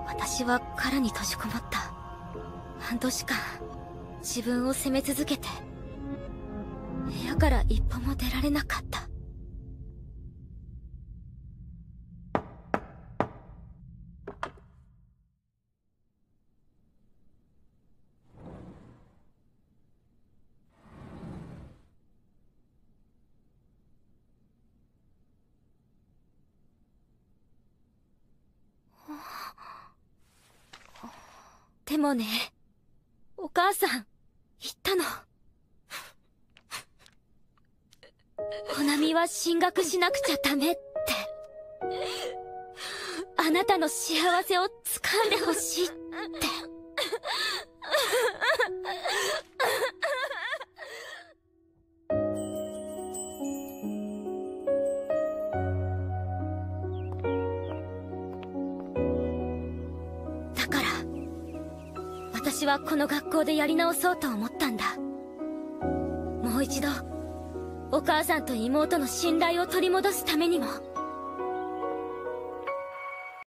私は殻に閉じこもった。半年間自分を責め続けて、部屋から一歩も出られなかった。でもね、お母さん言ったの。コナミは進学しなくちゃダメって。あなたの幸せを掴んでほしいって。だから私はこの学校でやり直そうと思ったんだ。もう一度お母さんと妹の信頼を取り戻すためにも。